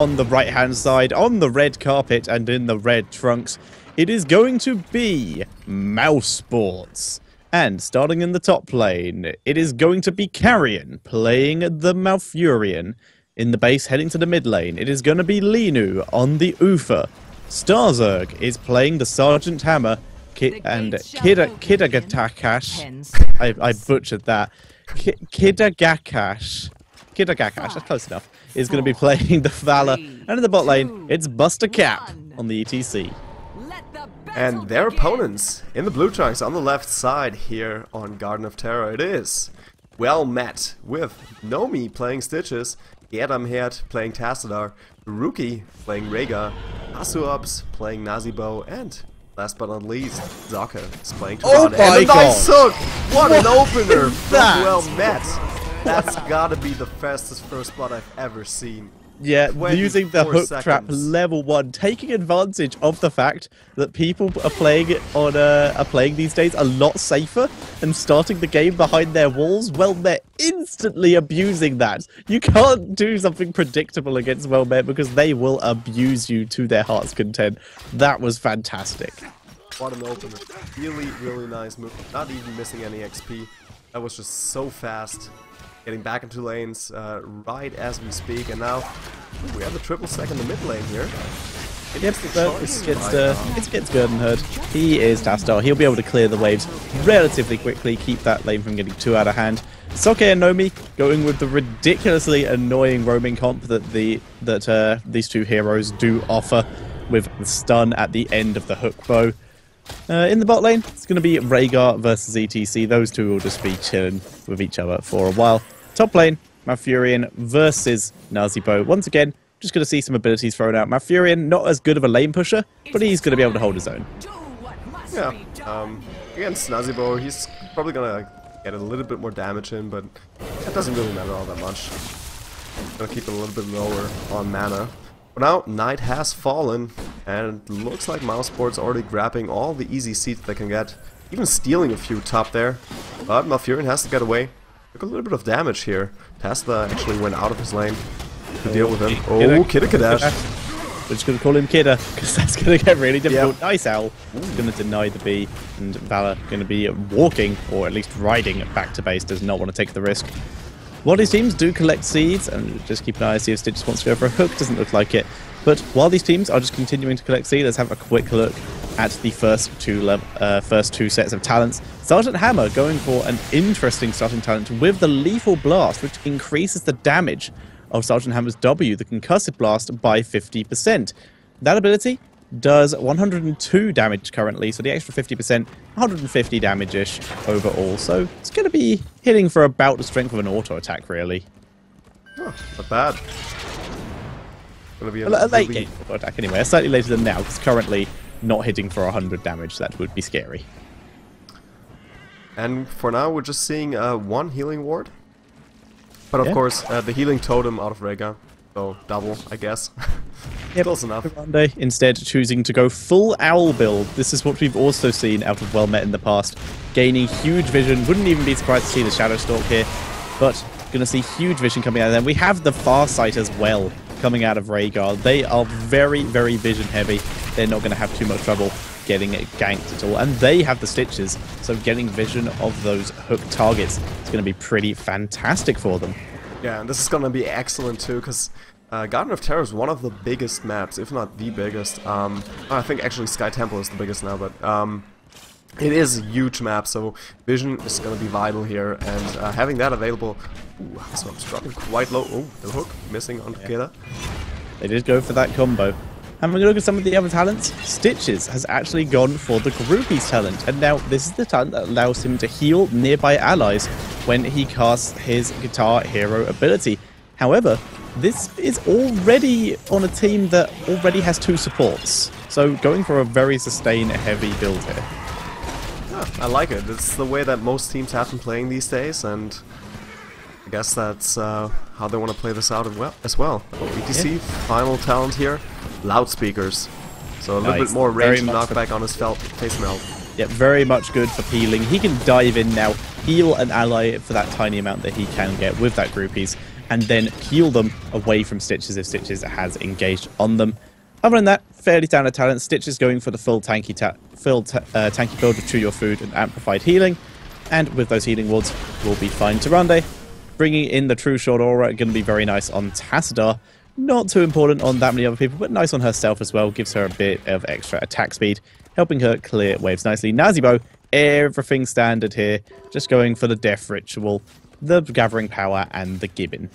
on the right-hand side, on the red carpet, and in the red trunks, it is going to be Mousesports. And starting in the top lane, it is going to be Carrion playing the Malfurion. In the base, heading to the mid lane, it is going to be Linu on the Ufa. Starzerg is playing the Sergeant Hammer, and Kidagakash. I butchered that. Kidagakash, that's close enough, is going to be playing the Valor. And in the bot lane, it's Buster Cap on the ETC. And their opponents in the blue trunks on the left side here on Garden of Terror, it is well met with Nomi playing Stitches, Adamherd playing Tassadar, Rookie playing Rhaegar, Asuops playing Nazeebo, and last but not least, Zaka is playing Tyrande. Oh my and a nice hook! What an opener from that? well met! That's gotta be the fastest first blood I've ever seen. Yeah, using the hook trap seconds. level 1, taking advantage of the fact that people are playing these days a lot safer and starting the game behind their walls. Well, they're instantly abusing that. You can't do something predictable against Wellmet because they will abuse you to their heart's content. That was fantastic. What an opener. Really, really nice move. Not even missing any XP. That was just so fast. Getting back into lanes right as we speak, and now we have a triple stack in the mid lane here. Yep, but it's Gurdenherd. He is Tassadar. He'll be able to clear the waves relatively quickly, keep that lane from getting too out of hand. Soke and Nomi going with the ridiculously annoying roaming comp that these two heroes do offer, with the stun at the end of the hook bow. In the bot lane, it's going to be Rhaegar versus ETC. Those two will just be chilling with each other for a while. Top lane, Malfurion versus Nazeebo. Once again, just going to see some abilities thrown out. Malfurion, not as good of a lane pusher, but he's going to be able to hold his own. Yeah, against Nazeebo, he's probably going to get a little bit more damage in, but that doesn't really matter all that much. Going to keep it a little bit lower on mana. But now, Night has fallen, and it looks like Mousesports already grabbing all the easy seats they can get, even stealing a few top there. But Malfurion has to get away. Took a little bit of damage here. Tassadar actually went out of his lane to deal with him. Oh, Kidakadash. We're just going to call him Kidda, because that's going to get really difficult. Yep. Nice Owl. Going to deny the B, and Valor going to be walking, or at least riding back to base, does not want to take the risk. While these teams do collect seeds, and just keep an eye to see if Stitches wants to go for a hook, doesn't look like it. But while these teams are just continuing to collect seeds, let's have a quick look at the first two sets of talents. Sergeant Hammer going for an interesting starting talent with the Lethal Blast, which increases the damage of Sergeant Hammer's W, the Concussive Blast, by 50%. That ability does 102 damage currently, so the extra 50%, 150 damage-ish overall. So it's going to be hitting for about the strength of an auto attack, really. Oh, not bad. Gonna be a late game auto attack anyway, slightly later than now, because currently not hitting for 100 damage, so that would be scary. And for now, we're just seeing one healing ward. But of course, the healing totem out of Rhaegar. So, double, I guess. Yep. Close enough. Tyrande instead choosing to go full Owl build. This is what we've also seen out of Wellmet in the past. Gaining huge vision. Wouldn't even be surprised to see the Shadow Stalk here. But going to see huge vision coming out of them. We have the Farsight as well coming out of Rhaegar. They are very, very vision heavy. They're not going to have too much trouble getting it ganked at all. And they have the Stitches. So getting vision of those hook targets is going to be pretty fantastic for them. Yeah, and this is going to be excellent too, because Garden of Terror is one of the biggest maps, if not the biggest. I think actually Sky Temple is the biggest now, but it is a huge map, so vision is going to be vital here, and having that available. Ooh, so I'm struggling quite low. Oh, the hook missing on Takeda. They did go for that combo. Having a look at some of the other talents, Stitches has actually gone for the Groupies talent, and now this is the talent that allows him to heal nearby allies when he casts his Guitar Hero ability. However, this is already on a team that already has 2 supports, so going for a very sustain-heavy build here. Yeah, I like it. It's the way that most teams have been playing these days, and I guess that's how they want to play this out as well. ETC, final talent here, loudspeakers. So a little bit more range and knockback on his face melt. Yeah, very much good for peeling. He can dive in now, heal an ally for that tiny amount that he can get with that Groupies, and then heal them away from Stitches if Stitches has engaged on them. Other than that, fairly standard talent. Stitches going for the full tanky build with Chew Your Food and Amplified Healing. And with those healing wards, we'll be fine. Tyrande bringing in the True Short Aura, going to be very nice on Tassadar. Not too important on that many other people, but nice on herself as well. Gives her a bit of extra attack speed, helping her clear waves nicely. Nazeebo, everything standard here. Just going for the Death Ritual, the Gathering Power, and the Gibbon.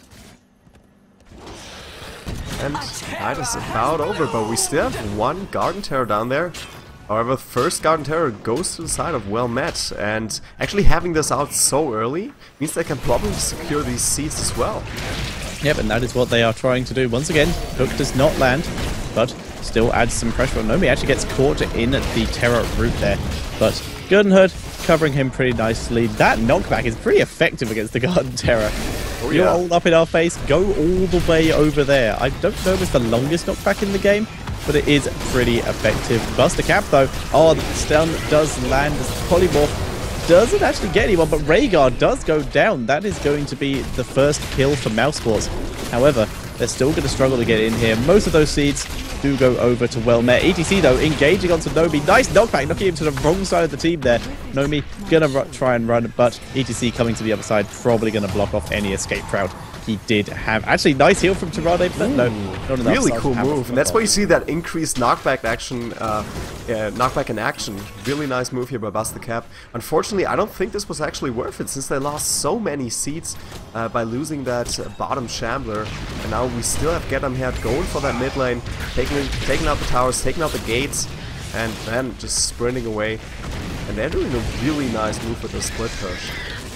And that is about over, but we still have one Garden Terror down there. However, first Garden Terror goes to the side of Well Met, and actually having this out so early means they can probably secure these seeds as well. Yep, and that is what they are trying to do. Once again, Hook does not land, but still adds some pressure on Nomi. Actually gets caught in the Terror route there, but Gurdonhood covering him pretty nicely. That knockback is pretty effective against the Garden Terror. Oh, you're all up in our face, go all the way over there. I don't know if it's the longest knockback in the game, but it is pretty effective. Buster Cap though, oh, the stun does land. Polymorph doesn't actually get anyone, but Rhaegar does go down. That is going to be the first kill for Mousesports. However, they're still going to struggle to get in here. Most of those seeds do go over to Well Met. ETC though, engaging onto Nomi. Nice knockback, knocking him to the wrong side of the team there. Nomi gonna try and run, but ETC coming to the other side, probably gonna block off any escape route. He did have actually nice heal from Tyrande, but no, not enough. Really cool move, and that's why you see that increased knockback action, knockback in action. Really nice move here by Buster Cap. Unfortunately, I don't think this was actually worth it, since they lost so many seeds by losing that bottom Shambler, and now we still have Get 'em here going for that mid lane, taking out the towers, taking out the gates, and then just sprinting away. And they're doing a really nice move with the split push.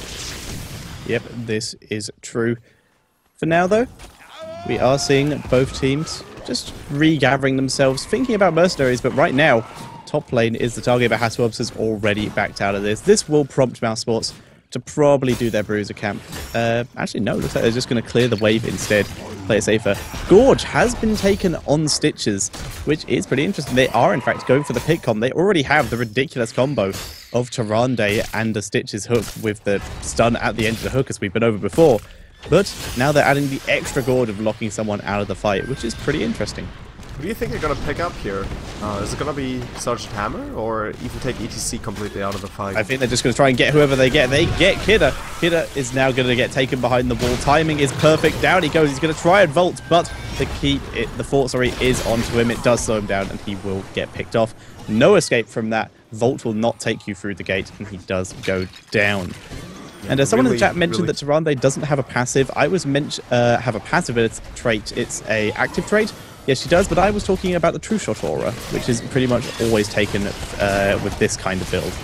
Yep, this is true. For now, though, we are seeing both teams just regathering themselves, thinking about mercenaries, but right now, top lane is the target, but Hasselhoff has already backed out of this. This will prompt Mousesports to probably do their Bruiser camp. Actually, no, looks like they're just going to clear the wave instead, play it safer. Gorge has been taken on Stitches, which is pretty interesting. They are, in fact, going for the pick comp. They already have the ridiculous combo of Tyrande and the Stitches hook with the stun at the end of the hook, as we've been over before. But now they're adding the extra Gorge of locking someone out of the fight, which is pretty interesting. Who do you think they're going to pick up here? Is it going to be Sergeant Hammer, or even take ETC completely out of the fight? I think they're just going to try and get whoever they get. They get Kidda. Kidda is now going to get taken behind the wall. Timing is perfect. Down he goes. He's going to try and vault, but the fort is onto him. It does slow him down, and he will get picked off. No escape from that. Vault will not take you through the gate, and he does go down. And someone in the chat mentioned that Tyrande doesn't have a passive. I was have a passive trait. It's a active trait. Yes, she does, but I was talking about the True Shot Aura, which is pretty much always taken with this kind of build.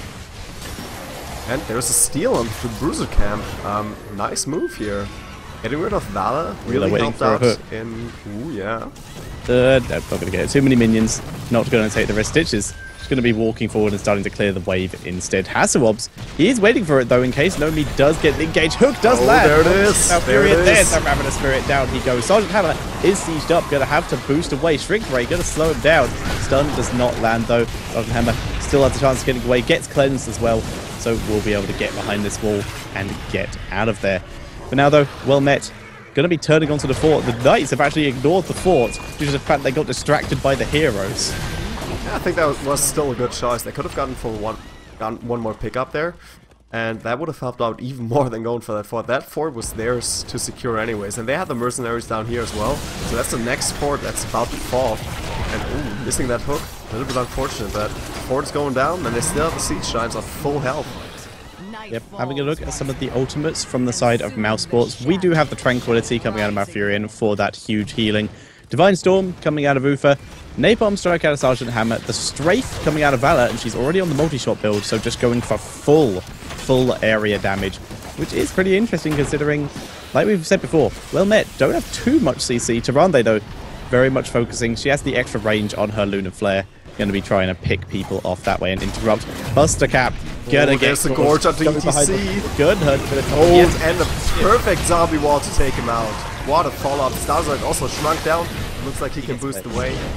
And there's a steal on the Bruiser camp. Nice move here. Getting rid of Vala really helped out in... Ooh, yeah. They're not going to get it. Too many minions. Not going to take the rest. Stitches going to be walking forward and starting to clear the wave instead. Hasselhoff, he is waiting for it though in case Nomi does get engaged. Hook does land. There it is. There's the Ravenous Spirit. Down he goes. Sergeant Hammer is sieged up. Going to have to boost away. Shrink Ray going to slow him down. Stun does not land though. Sergeant Hammer still has a chance of getting away. Gets cleansed as well. So we'll be able to get behind this wall and get out of there. For now though, Well Met going to be turning onto the fort. The Knights have actually ignored the fort due to the fact they got distracted by the heroes. Yeah, I think that was still a good choice. They could have gotten for one more pick up there, and that would have helped out even more than going for that fort. That fort was theirs to secure anyways, and they had the mercenaries down here as well. So that's the next fort that's about to fall. And ooh, missing that hook, a little bit unfortunate. That fort is going down, and they still have the siege giants on full health. Yep, having a look at some of the ultimates from the side of Mousesports. We do have the Tranquility coming out of Malfurion for that huge healing. Divine Storm coming out of Uther. Napalm Strike out of Sergeant Hammer. The Strafe coming out of Vala, and she's already on the multi-shot build, so just going for full area damage, which is pretty interesting considering, like we've said before, Well Met don't have too much CC. Tyrande, though, very much focusing. She has the extra range on her Lunar Flare. Going to be trying to pick people off that way and interrupt. Buster Cap. Gonna get the Gorge onto ETC. Good. And a perfect zombie wall to take him out. What a follow-up. Starzak also shrunk down. Looks like he can boost away.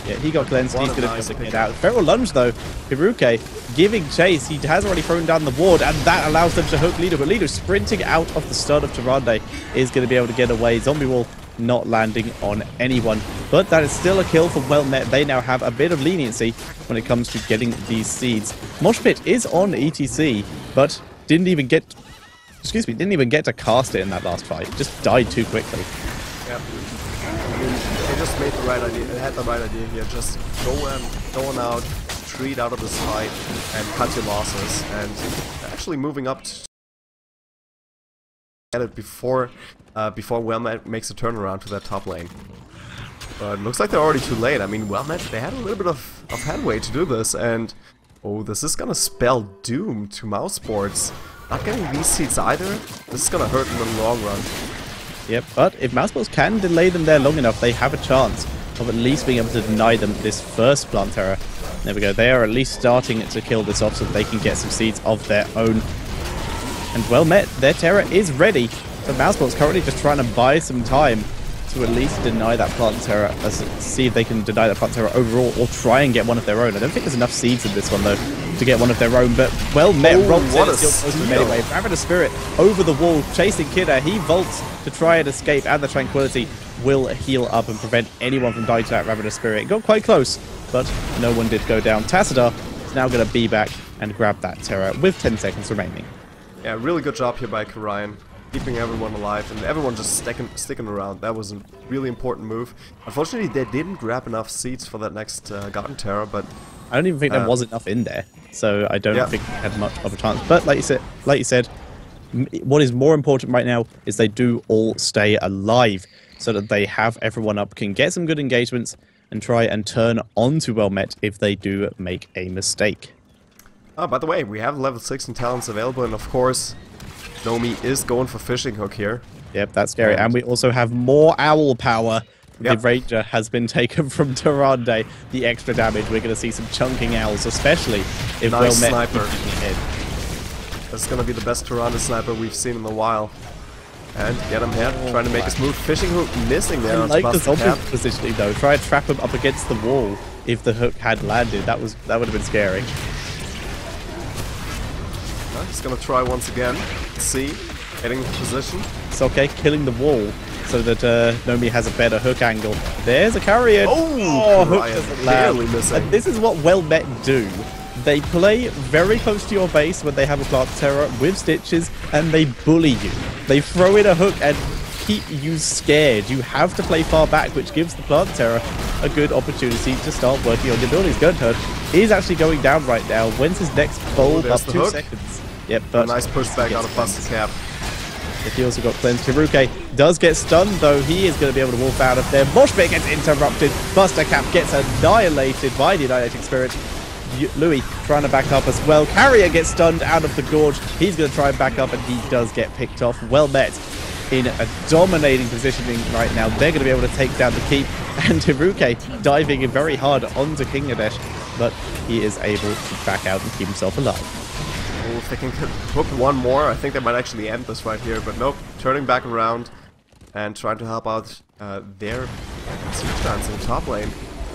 Yeah, he got cleansed. What He's a going to nice be able to pick get out. Feral Lunge, though. Hiruke giving chase. He has already thrown down the ward, and that allows them to hook Lido. But Lido sprinting out of the stun of Tyrande is going to be able to get away. Zombie Wall not landing on anyone. But that is still a kill for Well Met. They now have a bit of leniency when it comes to getting these seeds. Mosh Pit is on ETC, but didn't even get to cast it in that last fight. Just died too quickly. Yep. I mean, they just made the right idea. They had the right idea here. Just go on out, retreat out of this fight, and cut your losses. And actually moving up to get it before Wellmet makes a turnaround to that top lane. But it looks like they're already too late. I mean, Wellmet, they had a little bit of headway to do this, and oh, this is gonna spell doom to Mouse Sports. Not getting these seeds either. This is gonna hurt in the long run. Yep, but if Mouseballs can delay them there long enough, they have a chance of at least being able to deny them this first Plant Terror. There we go, they are at least starting to kill this off so that they can get some seeds of their own. And Well Met, their Terror is ready. So Mouseballs currently just trying to buy some time to at least deny that Plant Terror, see if they can deny that Plant Terror overall, or try and get one of their own. I don't think there's enough seeds in this one, though, to get one of their own, but Well Met robs what it, a still close to him steal. anyway. Ravenous Spirit over the wall, chasing Kidda. He vaults to try and escape, and the Tranquility will heal up and prevent anyone from dying to that Ravenous Spirit. It got quite close, but no one did go down. Tassadar is now going to be back and grab that Terror with 10 seconds remaining. Yeah, really good job here by Karayan, keeping everyone alive and everyone just sticking around. That was a really important move. Unfortunately, they didn't grab enough seeds for that next Garden Terror, but I don't even think there was enough in there, so I don't think they had much of a chance. But like you said, what is more important right now is they do all stay alive, so that they have everyone up, can get some good engagements, and try and turn onto Well Met if they do make a mistake. Oh, by the way, we have level 16 talents available, and of course, Nomi is going for Fishing Hook here. Yep, that's scary. And we also have more owl power. Yep. The Ranger has been taken from Tyrande. The extra damage. We're going to see some chunking owls, especially if Nice Well Met sniper. is ahead. This is going to be the best Tyrande sniper we've seen in a while. And get him here, trying to make his move. Fishing Hook missing there. I on like the Sebastian zombie Cap. positioning though. Try and trap him up against the wall if the hook had landed. That would have been scary. He's going to try once again. Let's see. Getting position. Soke killing the wall so that Nomi has a better hook angle. There's a carrier. Oh, hook Karayan doesn't barely land. missing. And this is what Well Met do. They play very close to your base when they have a Plant Terror with Stitches, and they bully you. They throw in a hook and keep you scared. You have to play far back, which gives the Plant Terror a good opportunity to start working on your buildings. Gundherd is actually going down right now. When's his next bulb? there's Up the 2 hook. seconds. Yep, A but nice pushback out of Buster Cap. he also got cleansed. Hiruke does get stunned, though. He is going to be able to wolf out of there. Moshpit gets interrupted. Buster Cap gets annihilated by the Annihilating Spirit. Louis trying to back up as well. Carrier gets stunned out of the gorge. He's going to try and back up, and he does get picked off. Well Met in a dominating positioning right now. They're going to be able to take down the keep. And Hiruke diving in very hard onto King Nadesh, but he is able to back out and keep himself alive. Oh, if they can hook one more, I think they might actually end this right here. But nope, turning back around and trying to help out their Siege Dance in the top lane.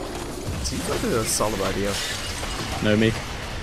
Seems like a solid idea. Nomi.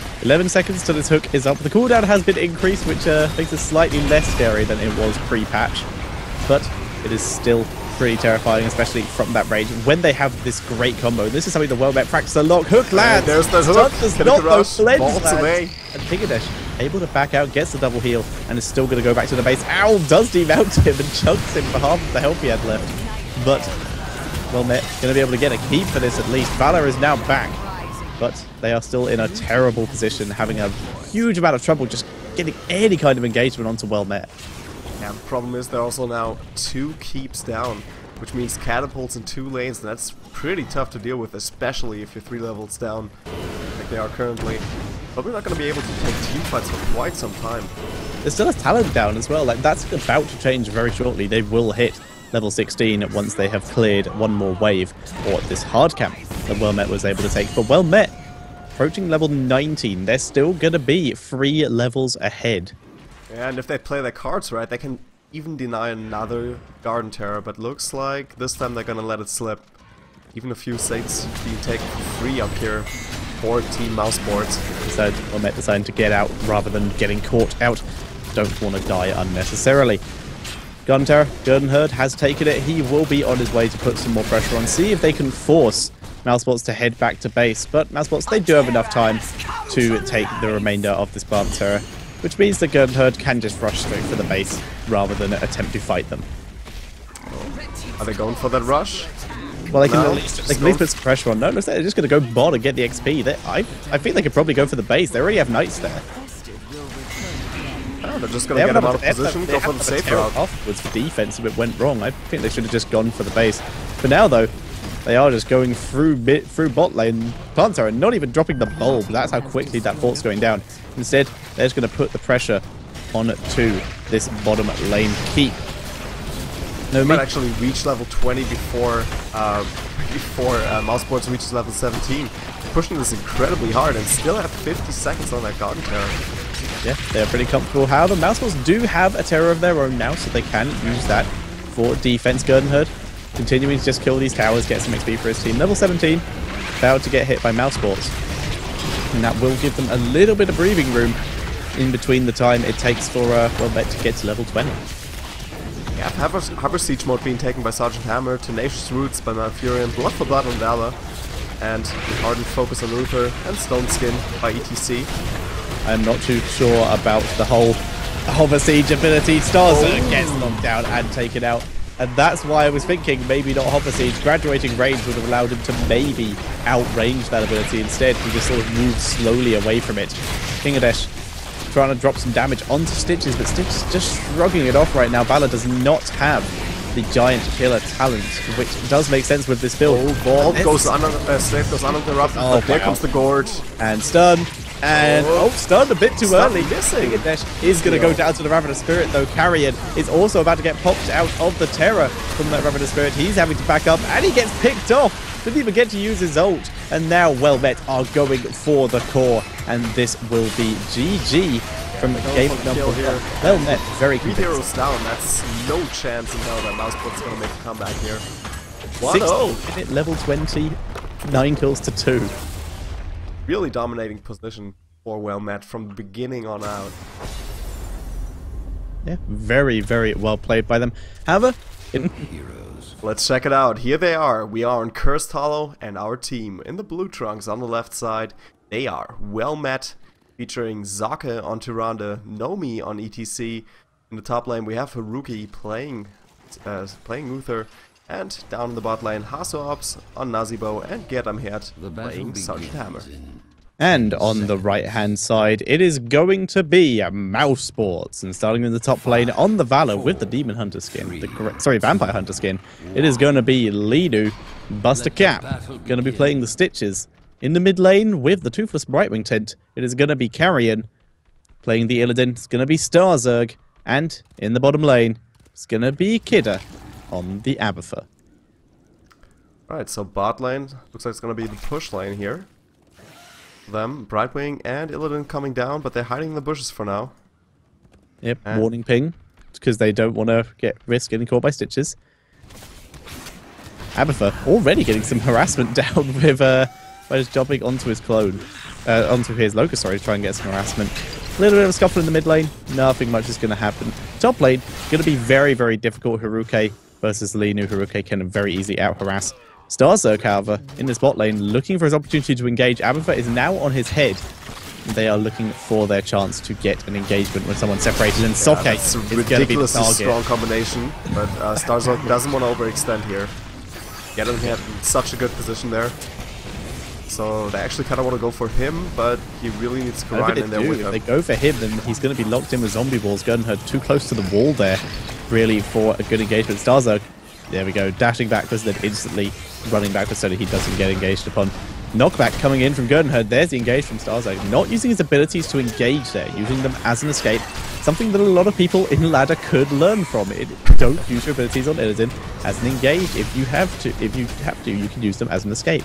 11 seconds till this hook is up. The cooldown has been increased, which makes it slightly less scary than it was pre-patch. But it is still pretty terrifying, especially from that range. When they have this great combo, this is something the Well Met practice a lot. Hook lands! there's the hook. Stun does Hit not, a though. rush, Cleanse bolts lands. away. And Pingadesh able to back out, gets the double heal, and is still going to go back to the base. Owl does demount him and chunks him for half of the health he had left. But Well Met going to be able to get a keep for this at least. Valor is now back, but they are still in a terrible position, having a huge amount of trouble just getting any kind of engagement onto Well Met. Yeah, the problem is they're also now 2 keeps down, which means catapults in 2 lanes, and that's pretty tough to deal with, especially if you're 3 levels down, like they are currently. Probably not going to be able to take team fights for quite some time. There's still a talent down as well. Like, that's about to change very shortly. They will hit level 16 once they have cleared one more wave, or this hard camp that Well Met was able to take. But Well Met, approaching level 19, they're still going to be 3 levels ahead. Yeah, and if they play their cards right, they can even deny another Garden Terror, but looks like this time they're going to let it slip. even a few sites being taken for free up here for Team Mouseboards. So Wilmette deciding to get out rather than getting caught out. Don't want to die unnecessarily. Gurdenherd has taken it. He will be on his way to put some more pressure on. See if they can force Mousebots to head back to base. But Mousebots, they do have enough time to take the remainder of this Plant Terror, which means that Gurdenherd can just rush straight for the base rather than attempt to fight them. Are they going for that rush? Well, they can at least put some pressure on. No, they're just going to go bot and get the XP. I think they could probably go for the base. They already have knights there. Oh, they're just going to get them out of position, go for the safe route. Afterwards for defense if it went wrong. I think they should have just gone for the base. For now, though, they are just going through bot lane. Plant Terror not even dropping the bulb. That's how quickly that fort's going down. Instead, they're just going to put the pressure on to this bottom lane keep. No, might actually reach level 20 before Mouseboards reaches level 17. Pushing this incredibly hard and still have 50 seconds on that Garden Terror. Yeah, they're pretty comfortable. However, Mouseboards do have a terror of their own now, so they can use that for defense. Gurdenherd continuing to just kill these towers, get some XP for his team. Level 17, about to get hit by Mouseboards. And that will give them a little bit of breathing room in between the time it takes for Wilmette to get to level 20. Yeah, Harbor Siege mode being taken by Sergeant Hammer, Tenacious Roots by Malfurion, Blood for Blood on Valor, and Ardent Focus on Luther, and Stone Skin by ETC. I'm not too sure about the whole Hover Siege ability. Starzerg gets knocked down and taken out. And that's why I was thinking maybe not Hover Siege. Graduating range would have allowed him to maybe outrange that ability. Instead, he just sort of moved slowly away from it. King Adesh trying to drop some damage onto Stitches, but Stitches just shrugging it off right now. Valor does not have the giant killer talent, which does make sense with this build. Slave goes uninterrupted, but there comes the Gorge. And stun. And stunned a bit too early. King Adesh is going to go down to the Ravenous Spirit, though. Carrion is also about to get popped out of the terror from that Ravenous Spirit. He's having to back up, and he gets picked off. Didn't even get to use his ult. And now Wilmette are going for the core, and this will be GG from game number 1. Wilmette very convinced. 3 heroes down. That's no chance in hell that Mouseboards going to make a comeback here. 1-0. Level 20, 9 kills to 2. Really dominating position for Wilmette from the beginning on out. Yeah, very, very well played by them. However, let's check it out. Here they are. We are on Cursed Hollow, and our team in the blue trunks on the left side. They are Wilmette, featuring Zake on Tyrande, Nomi on ETC. In the top lane, we have Haruki playing Luther. And down in the bot lane, Hasops on Nazeebo and Getamherd playing Sergeant Hammer. And on the right-hand side, it is going to be Mouseboards. And starting in the top lane on the Valor with the Demon Hunter skin, Vampire Hunter skin, it is going to be Lidu, Buster Cap, going to be playing the Stitches. In the mid lane with the Toothless Brightwing tent, it is going to be Carrion playing the Illidan. It's going to be Starzerg. And in the bottom lane, it's going to be Kidda on the Abathur. Alright, so bot lane looks like it's gonna be the push lane here. Them, Brightwing and Illidan coming down, but they're hiding in the bushes for now. Yep, warning ping, because they don't want to risk getting caught by Stitches. Abathur already getting some harassment down with by just jumping onto his clone, onto his Locust, sorry, to try and get some harassment. A little bit of a scuffle in the mid lane, nothing much is going to happen. Top lane, going to be very, very difficult. Haruki versus Linu. Haruki can very easily out-harass. Starzerg, however, in this bot lane, looking for his opportunity to engage. Abathur is now on his head. They are looking for their chance to get an engagement when someone's separated. And Soke is going to be the target. Strong combination, but Starzerg doesn't want to overextend here. Getamherd in such a good position there. So they actually kind of want to go for him, but he really needs to grind in there with them. If they go for him, then he's going to be locked in with zombie balls. Gurdenherd too close to the wall there, really, for a good engagement. Starzerg, there we go, dashing backwards, then instantly running backwards so that he doesn't get engaged upon. Knockback coming in from Gurdenherd. There's the engage from Starzerg. Not using his abilities to engage there, using them as an escape. Something that a lot of people in ladder could learn from it. Don't use your abilities on Illidan as an engage. If you have to, you can use them as an escape.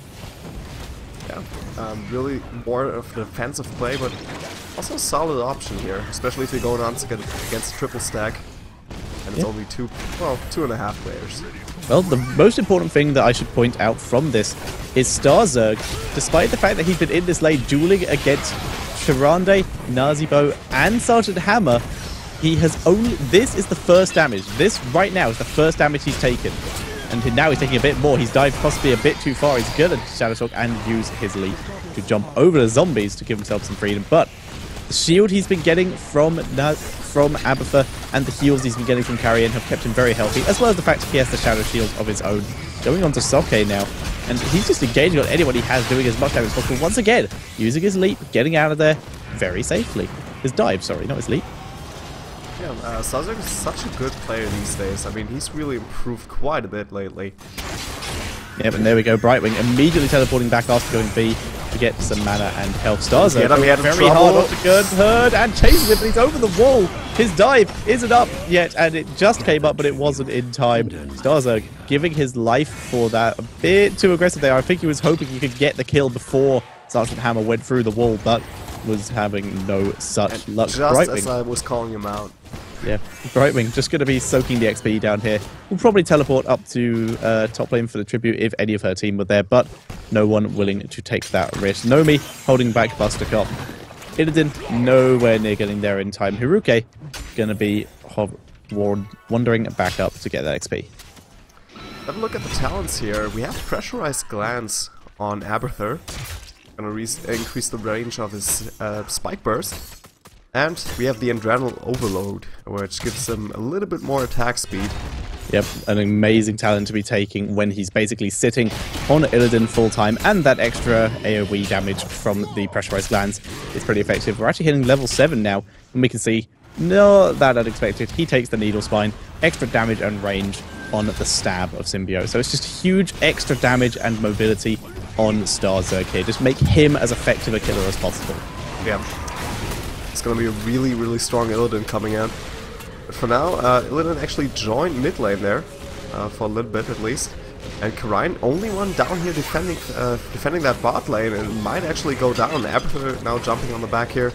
Really more of the defensive play, but also a solid option here, especially if you're going on against a triple stack, and it's only 2.5 players. Well, the most important thing that I should point out from this is Starzerg, despite the fact that he's been in this lane dueling against Tyrande, Nazeebo, and Sergeant Hammer, he has only... This is the first damage. This right now is the first damage he's taken. And now he's taking a bit more. He's dived possibly a bit too far. He's going to Shadow Talk and use his leap to jump over the zombies to give himself some freedom. But the shield he's been getting from Abathur and the heals he's been getting from Carrion have kept him very healthy, as well as the fact he has the Shadow Shield of his own. Going on to Soke now, and he's just engaging on anyone he has, doing as much damage as possible. Once again, using his leap, getting out of there very safely. His dive, sorry, not his leap. Yeah, Starzerg is such a good player these days. I mean, he's really improved quite a bit lately. Yep, and there we go. Brightwing immediately teleporting back after going B to get some mana and health. Starzerg very hard onto Gernherd and chases him, but he's over the wall. His dive isn't up yet, and it just came up, but it wasn't in time. Starzerg giving his life for that. A bit too aggressive there. I think he was hoping he could get the kill before Sergeant Hammer went through the wall, but was having no such luck. Just Brightwing, as I was calling him out. Yeah, Brightwing just going to be soaking the XP down here. We'll probably teleport up to top lane for the tribute if any of her team were there, but no one willing to take that risk. Nomi holding back Bustercop. Illidan nowhere near getting there in time. Haruke going to be wandering back up to get that XP. Have a look at the talents here. We have Pressurized Glance on Abathur. Gonna increase the range of his Spike Burst. And we have the Adrenal Overload, which gives him a little bit more attack speed. Yep, an amazing talent to be taking when he's basically sitting on Illidan full time, and that extra AoE damage from the Pressurized Glance is pretty effective. We're actually hitting level 7 now, and we can see, not that unexpected, he takes the Needle Spine, extra damage and range on the stab of Symbiote. So it's just huge extra damage and mobility on Starzerg here. Just make him as effective a killer as possible. Yeah. It's going to be a really, really strong Illidan coming in. But for now, Illidan actually joined mid lane there, for a little bit at least. And Karine, only one down here defending that bot lane, and it might actually go down. Abathur now jumping on the back here.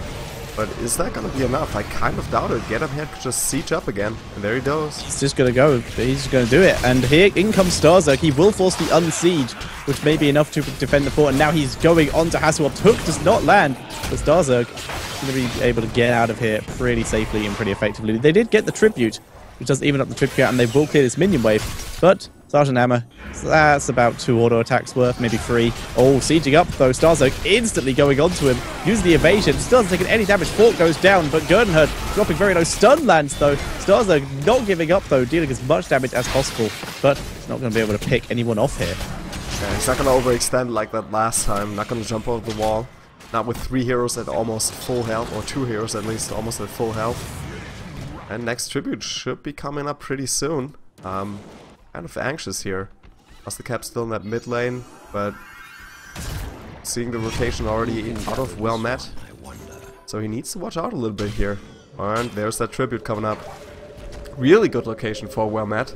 But is that going to be enough? I kind of doubt it. Get him here to just siege up again. And there he goes. He's just going to go. He's just going to do it. And here in comes Starzerg. He will force the unsiege, which may be enough to defend the fort. And now he's going on to Hasselhoff. Hook does not land. But Starzerg is going to be able to get out of here pretty safely and pretty effectively. They did get the tribute, which does even up the tribute count, and they will clear this minion wave. But Sergeant Hammer, that's about 2 auto attacks worth, maybe 3. Oh, sieging up though. Starzerg instantly going onto him, using the evasion. Still hasn't taken any damage. Fort goes down, but Gernherd dropping very low. Stun lands though. Starzerg not giving up though, dealing as much damage as possible, but he's not going to be able to pick anyone off here. Yeah, he's not going to overextend like that last time. Not going to jump over the wall. Not with 3 heroes at almost full health, or 2 heroes at least almost at full health. And next tribute should be coming up pretty soon. Kind of anxious here. Bustercap still in that mid lane, but seeing the rotation already out of well met. So he needs to watch out a little bit here. And there's that tribute coming up. Really good location for well met.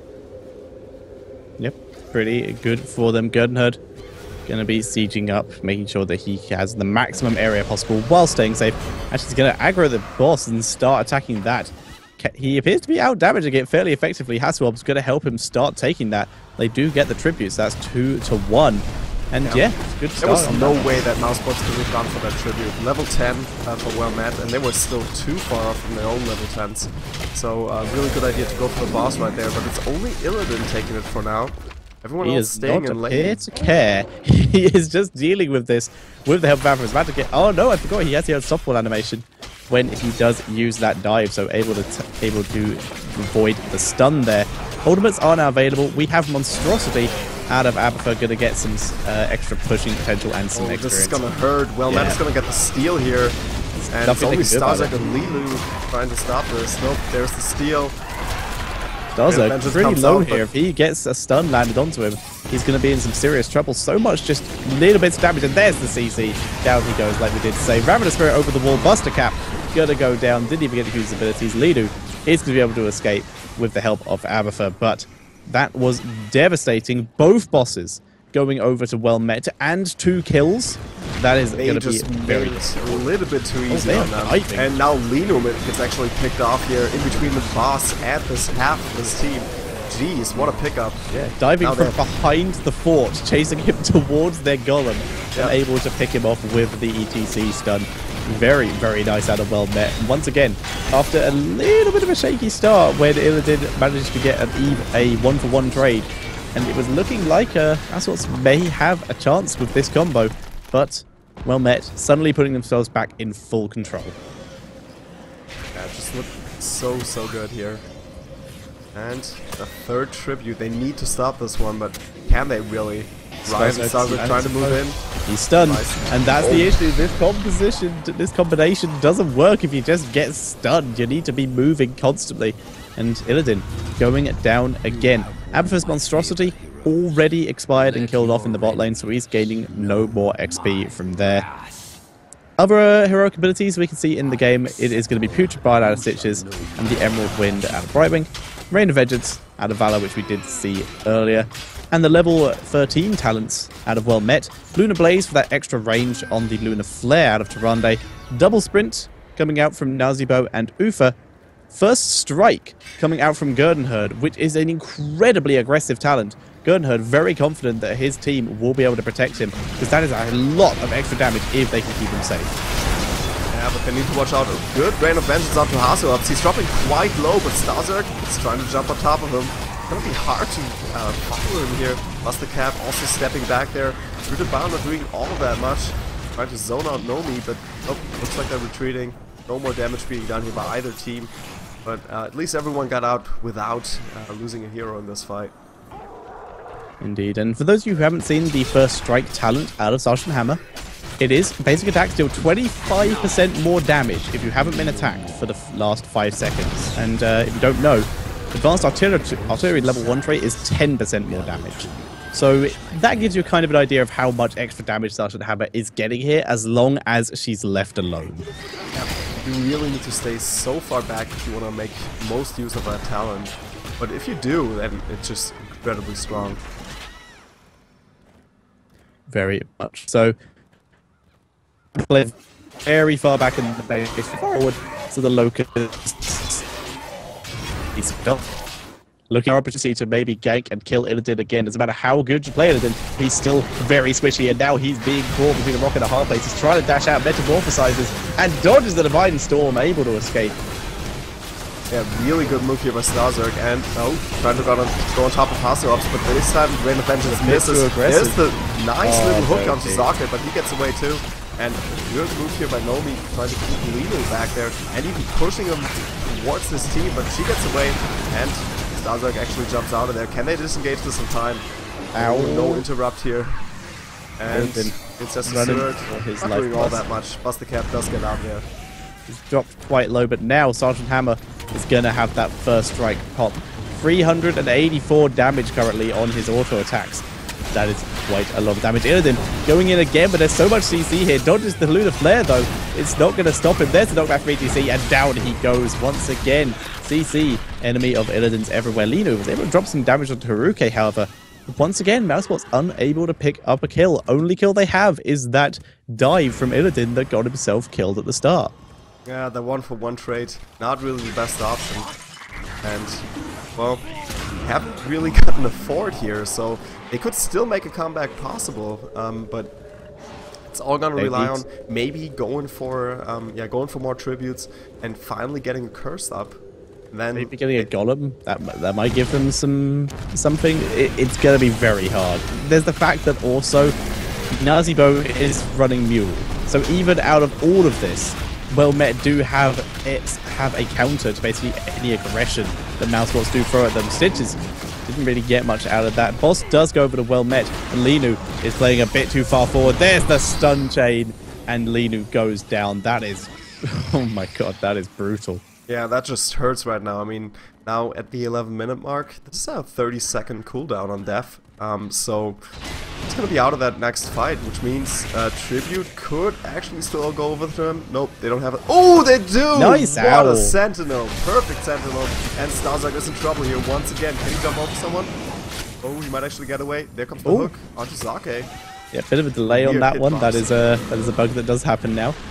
Yep, pretty good for them. Gernherd going to be sieging up, making sure that he has the maximum area possible while staying safe. Actually, he's going to aggro the boss and start attacking that. He appears to be out damaging it fairly effectively. Hasselhoff's going to help him start taking that. They do get the tributes. That's 2-1. And yeah, it's good There was no that. way that Mousebots could have gone for that tribute. Level 10 for well met, and they were still too far off from their own level 10s. So really good idea to go for the boss right there, but it's only Illidan taking it for now. Everyone else staying in lane. He is not appear to care. He is just dealing with this with the help of Abathur. He's about to get... Oh no, I forgot he has the unstoppable animation when he does use that dive, so able to avoid the stun there. Ultimates are now available. We have Monstrosity out of Abathur, going to get some extra pushing potential and some experience. This is going to hurt. Well, Matt is going to get the steal here. And it's only Starzerg and Lilu trying to stop this. Nope, there's the steal. Starzerg pretty low here. If he gets a stun landed onto him, he's going to be in some serious trouble. So much, just little bits of damage, and there's the CC. Down he goes, like we did say. Ravenous Spirit over the wall. Bustercap going to go down. Didn't even get to use his abilities. Lilu is going to be able to escape with the help of Abathur, but that was devastating. Both bosses going over to well met and 2 kills. That is going to be very a little bit too easy on them. And now Lino gets actually picked off here in between the boss and this half of this team. Jeez, what a pickup. Yeah, diving from behind the fort, chasing him towards their golem, and able to pick him off with the ETC stun. Very, very nice out of Well Met. And once again, after a little bit of a shaky start when Illidan managed to get a 1-for-1 trade, and it was looking like Asswats may have a chance with this combo, but Well Met suddenly putting themselves back in full control. Yeah, just look so good here. And the third tribute, they need to stop this one, but can they really? Ryzen trying to move in. He's stunned, and that's the issue. This combination doesn't work if you just get stunned. You need to be moving constantly. And Illidan going down again. Abathur's Monstrosity already expired and killed off in the bot lane, so he's gaining no more XP from there. Other heroic abilities we can see in the game, it is going to be Putrefied out of Stitches, and the Emerald Wind out of Brightwing, Rain of Vengeance out of Valor, which we did see earlier, and the level 13 talents out of Well Met, Lunar Blaze for that extra range on the Lunar Flare out of Tyrande, Double Sprint coming out from Nazeebo and Ufa, First Strike coming out from Gurdonherd, which is an incredibly aggressive talent. Gurdonherd very confident that his team will be able to protect him, because that is a lot of extra damage if they can keep him safe. Yeah, but they need to watch out. A good Rain of Vengeance onto Hazorups. He's dropping quite low, but Starzerk is trying to jump on top of him. It's gonna be hard to follow him here. Bustercap also stepping back there. Rooted Bound not doing all that much. Trying to zone out Nomi, but nope, looks like they're retreating. No more damage being done here by either team. But at least everyone got out without losing a hero in this fight. Indeed, and for those of you who haven't seen the First Strike talent out of Sergeant Hammer, it is basic attacks deal 25% more damage if you haven't been attacked for the last 5 seconds. And if you don't know, Advanced Artillery level 1 trait is 10% more damage. So that gives you kind of an idea of how much extra damage Sergeant Hammer is getting here, as long as she's left alone. Yeah, you really need to stay so far back if you want to make most use of that talent. But if you do, then it's just incredibly strong. Very much. So, play very far back in the base, forward to the Locusts. He's looking for opportunity to maybe gank and kill Illidan again. Doesn't matter how good you play Illidan, he's still very squishy, and now he's being caught between a rock and a hard place. He's trying to dash out, metamorphosizes, and dodges the Divine Storm, able to escape. Yeah, really good move here by Starzerk, and trying to go on top of Hazorups, but this time Rain of Vengeance misses. There's the nice little hook onto Zake, but he gets away too. And good move here by Nomi, trying to keep Lino back there, and even pushing him towards this team, but she gets away, and Starzerk actually jumps out of there. Can they disengage this in time? Ow. No interrupt here. And it's just not doing all that much. Bustercap does get out there. He's dropped quite low, but now Sergeant Hammer is going to have that First Strike pop. 384 damage currently on his auto attacks. That is quite a lot of damage. Illidan going in again, but there's so much CC here. Dodges the Lunar Flare, though. It's not going to stop him. There's the knockback from ETC, and down he goes once again. CC, enemy of Illidan's everywhere. Lino was able to drop some damage onto Haruke, however. Once again, Mousebot's unable to pick up a kill. Only kill they have is that dive from Illidan that got himself killed at the start. Yeah, the 1-for-1 trade, not really the best option. And, well, haven't really gotten a fort here, so they could still make a comeback possible, but it's all gonna rely on maybe going for more tributes and finally getting a curse up. Then maybe getting a golem that might give them something. It's gonna be very hard. There's the fact that also Nazeebo is running Mule, so even out of all of this, Well Met do have a counter to basically any aggression that Mousebots do throw at them. Stitches didn't really get much out of that. Boss does go over to Well Met, and Linu is playing a bit too far forward. There's the stun chain, and Linu goes down. That is, oh my god, that is brutal. Yeah, that just hurts right now. I mean, now at the 11-minute mark, this is a 30-second cooldown on death. So it's gonna be out of that next fight, which means Tribute could actually still go over to him. Nope, they don't have it. Oh, they do! Nice What owl. a Sentinel! Perfect Sentinel. And Starzerk is in trouble here once again. Can he jump over someone? Oh, he might actually get away. There comes the hook onto Zake. Yeah, bit of a delay on that one. That is a bug that does happen now.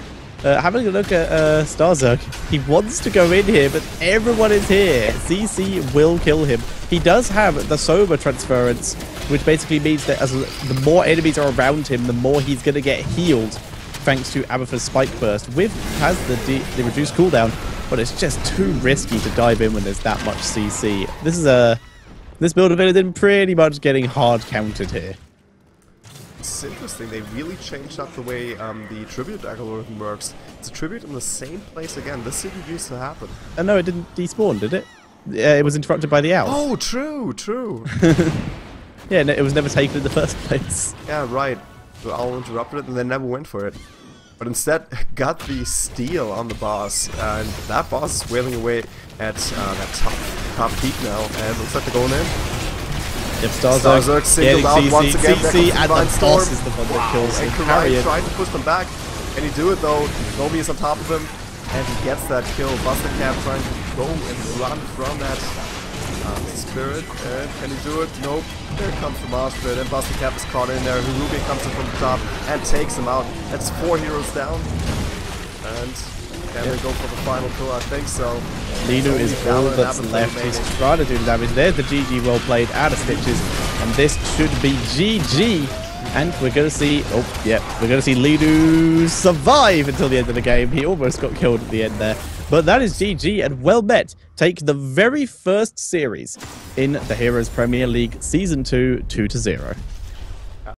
Having a look at Starzerk, he wants to go in here, but everyone is here. CC will kill him. He does have the Soma transference, which basically means that as the more enemies are around him, the more he's going to get healed, thanks to Abathur's Spike Burst, has the reduced cooldown, but it's just too risky to dive in when there's that much CC. This build of Illidan pretty much getting hard countered here. It's interesting, they really changed up the way the tribute algorithm works. It's a tribute in the same place again. This didn't used to happen. No, it didn't despawn, did it? It was interrupted by the owl. Oh, true. Yeah, no, it was never taken in the first place. Yeah, right. The owl interrupted it and they never went for it. But instead got the steal on the boss, and that boss is wailing away at that top peak now, and looks like they're going in. Yep, Starzerk singled out once again. CC and the boss is the one that kills and Karai tried to push them back. Can he do it though? Nomi is on top of him, and he gets that kill. Bustercat trying to go and run from that Spirit. Can he do it? Nope. There comes the Mars Spirit, and Bustercat is caught in there. Harubi comes in from the top and takes him out. That's 4 heroes down. And can they go for the final kill? I think so. Linu is all that's left. He's trying to do the damage. There's the GG well played out of Stitches, and this should be GG. And we're going to see, we're going to see Linu survive until the end of the game. He almost got killed at the end there. But that is GG, and well met. Take the very first series in the Heroes Premier League Season 2 2-0.